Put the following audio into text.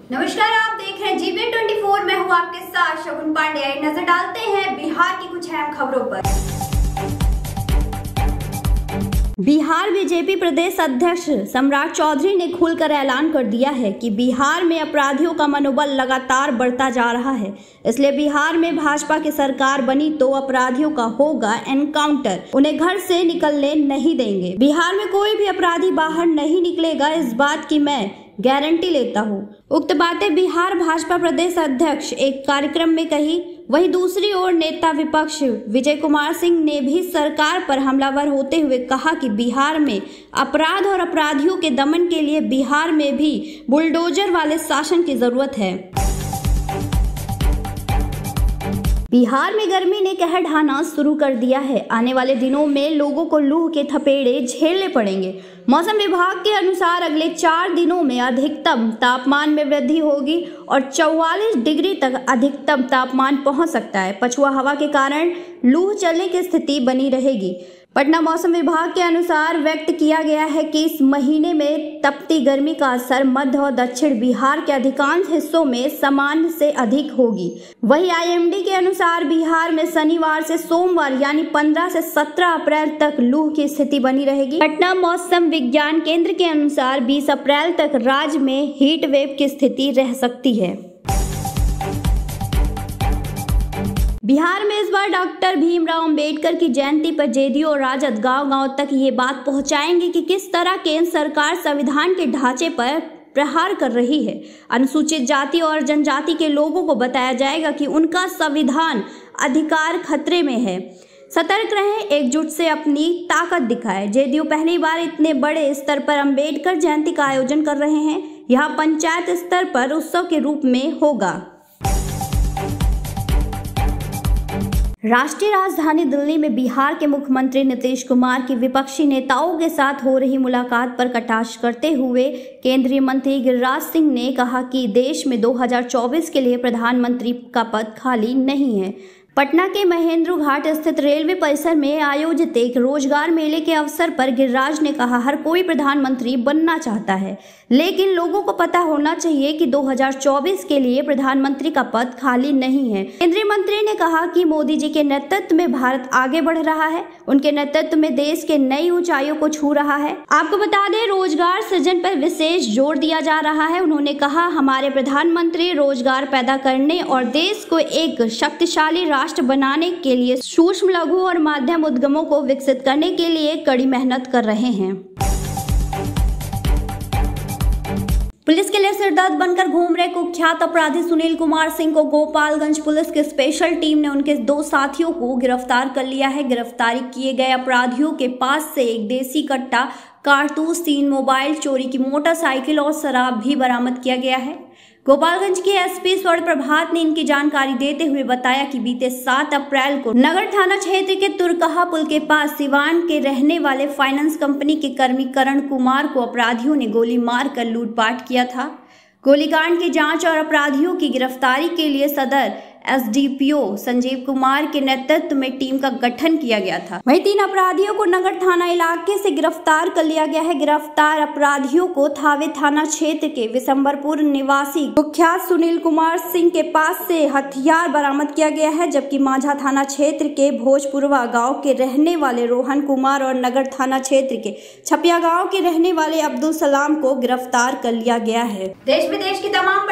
नमस्कार, आप देख रहे हैं जीबीएन 24। मैं हूं आपके साथ शगुन पांडे। नजर डालते हैं बिहार की कुछ अहम खबरों पर। बिहार बीजेपी प्रदेश अध्यक्ष सम्राट चौधरी ने खुलकर ऐलान कर दिया है कि बिहार में अपराधियों का मनोबल लगातार बढ़ता जा रहा है, इसलिए बिहार में भाजपा की सरकार बनी तो अपराधियों का होगा एनकाउंटर, उन्हें घर से निकलने नहीं देंगे। बिहार में कोई भी अपराधी बाहर नहीं निकलेगा, इस बात की मैं गारंटी लेता हूँ। उक्त बातें बिहार भाजपा प्रदेश अध्यक्ष एक कार्यक्रम में कही। वहीं दूसरी ओर नेता विपक्ष विजय कुमार सिंह ने भी सरकार पर हमलावर होते हुए कहा कि बिहार में अपराध और अपराधियों के दमन के लिए बिहार में भी बुलडोजर वाले शासन की जरूरत है। बिहार में गर्मी ने कहर ढाना शुरू कर दिया है। आने वाले दिनों में लोगों को लू के थपेड़े झेलने पड़ेंगे। मौसम विभाग के अनुसार अगले 4 दिनों में अधिकतम तापमान में वृद्धि होगी और 44 डिग्री तक अधिकतम तापमान पहुंच सकता है। पछुआ हवा के कारण लू चलने की स्थिति बनी रहेगी। पटना मौसम विभाग के अनुसार व्यक्त किया गया है कि इस महीने में तपती गर्मी का असर मध्य और दक्षिण बिहार के अधिकांश हिस्सों में सामान्य से अधिक होगी। वहीं आईएमडी के अनुसार बिहार में शनिवार से सोमवार यानी 15 से 17 अप्रैल तक लू की स्थिति बनी रहेगी। पटना मौसम विज्ञान केंद्र के अनुसार 20 अप्रैल तक राज्य में हीट वेव की स्थिति रह सकती है। बिहार में इस बार डॉक्टर भीमराव अंबेडकर की जयंती पर जेडीयू और राजद गांव-गांव तक ये बात पहुंचाएंगे कि किस तरह केंद्र सरकार संविधान के ढांचे पर प्रहार कर रही है। अनुसूचित जाति और जनजाति के लोगों को बताया जाएगा कि उनका संविधान अधिकार खतरे में है। सतर्क रहें, एकजुट से अपनी ताकत दिखाएं। जेडीयू पहली बार इतने बड़े स्तर पर अंबेडकर जयंती का आयोजन कर रहे हैं। यहाँ पंचायत स्तर पर उत्सव के रूप में होगा। राष्ट्रीय राजधानी दिल्ली में बिहार के मुख्यमंत्री नीतीश कुमार की विपक्षी नेताओं के साथ हो रही मुलाकात पर कटाक्ष करते हुए केंद्रीय मंत्री गिरिराज सिंह ने कहा कि देश में 2024 के लिए प्रधानमंत्री का पद खाली नहीं है। पटना के महेंद्र घाट स्थित रेलवे परिसर में आयोजित एक रोजगार मेले के अवसर पर गिरिराज ने कहा, हर कोई प्रधानमंत्री बनना चाहता है, लेकिन लोगों को पता होना चाहिए कि 2024 के लिए प्रधानमंत्री का पद खाली नहीं है। केंद्रीय मंत्री ने कहा कि मोदी जी के नेतृत्व में भारत आगे बढ़ रहा है, उनके नेतृत्व में देश के नई ऊंचाइयों को छू रहा है। आपको बता दें, रोजगार सृजन पर विशेष जोर दिया जा रहा है। उन्होंने कहा, हमारे प्रधानमंत्री रोजगार पैदा करने और देश को एक शक्तिशाली राष्ट्र बनाने के लिए सूक्ष्म, लघु और मध्यम उद्यमों को विकसित करने के लिए कड़ी मेहनत कर रहे हैं। पुलिस के लिए सिरदर्द बनकर घूम रहे कुख्यात अपराधी सुनील कुमार सिंह को गोपालगंज पुलिस की स्पेशल टीम ने उनके 2 साथियों को गिरफ्तार कर लिया है। गिरफ्तारी किए गए अपराधियों के पास से एक देसी कट्टा, कारतूस, 3 मोबाइल, चोरी की मोटरसाइकिल और शराब भी बरामद किया गया है। गोपालगंज के एसपी स्वर्ण प्रभात ने इनकी जानकारी देते हुए बताया कि बीते 7 अप्रैल को नगर थाना क्षेत्र के तुरकहा पुल के पास सिवान के रहने वाले फाइनेंस कंपनी के कर्मी करण कुमार को अपराधियों ने गोली मारकर लूटपाट किया था। गोलीकांड की जांच और अपराधियों की गिरफ्तारी के लिए सदर एसडीपीओ संजीव कुमार के नेतृत्व में टीम का गठन किया गया था। वहीं 3 अपराधियों को नगर थाना इलाके से गिरफ्तार कर लिया गया है। गिरफ्तार अपराधियों को थावे थाना क्षेत्र के विशंबरपुर निवासी कुख्यात सुनील कुमार सिंह के पास से हथियार बरामद किया गया है, जबकि माझा थाना क्षेत्र के भोजपुरवा गाँव के रहने वाले रोहन कुमार और नगर थाना क्षेत्र के छपिया गाँव के रहने वाले अब्दुल सलाम को गिरफ्तार कर लिया गया है। देश विदेश की तमाम